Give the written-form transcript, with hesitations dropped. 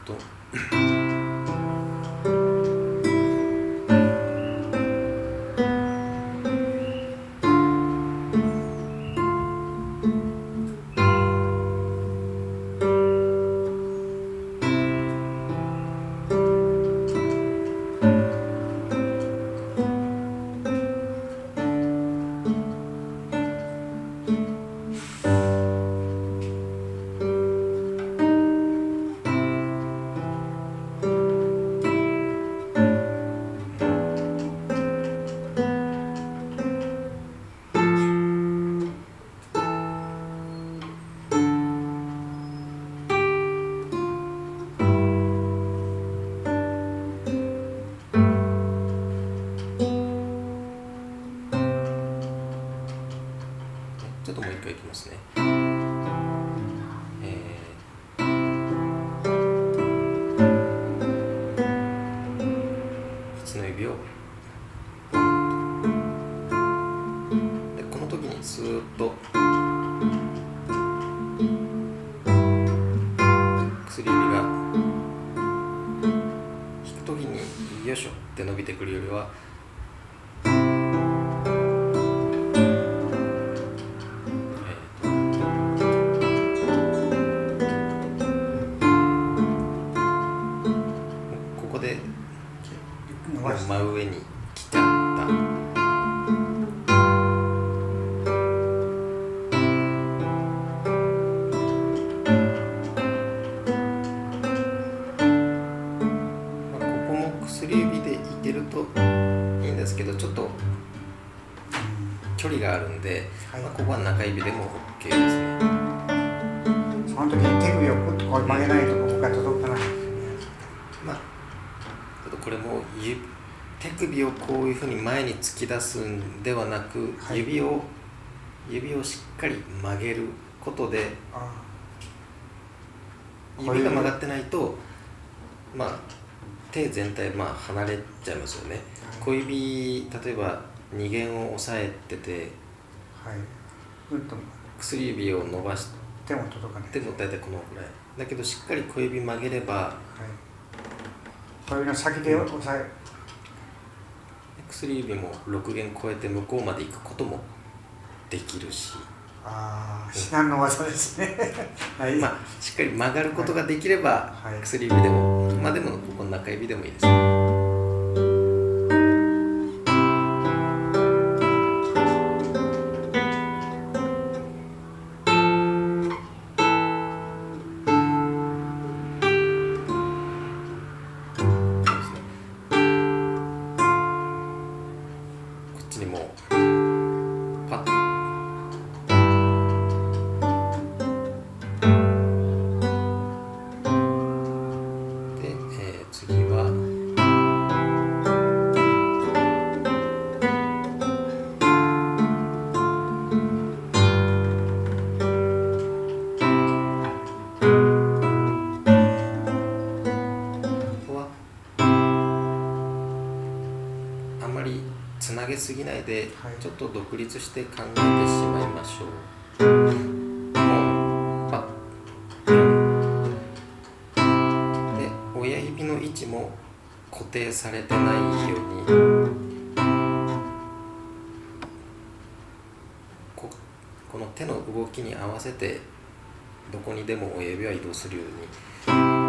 ちょっともう一回いきますね。1の指をポンと、でこの時にスーッと薬指が弾く時によいしょって伸びてくるよりは、真上に来ちゃった。ここも薬指でいけるといいんですけど、ちょっと距離があるんで、ここは中指でも OK ですね。 その時に手首をグッとこう曲げないとここが届かない。 ちょっとこれも手首をこういうふうに前に突き出すんではなく、指をしっかり曲げることで、指が曲がってないと、手全体離れちゃいますよね。小指、例えば2弦を押さえてて、薬指を伸ばしても届かない。 大体このぐらいだけど、しっかり小指曲げれば、 小指の先で押さえ、 薬指も6弦超えて向こうまで行くこともできるし、 至難の技ですね。 しっかり曲がることができれば、薬指でも、でもここの中指でもいいですね。にもパッで、次はここはあんまりつなげすぎないで、ちょっと独立して考えてしまいましょう。パッで、親指の位置も固定されてないように、この手の動きに合わせてどこにでも親指は移動するように。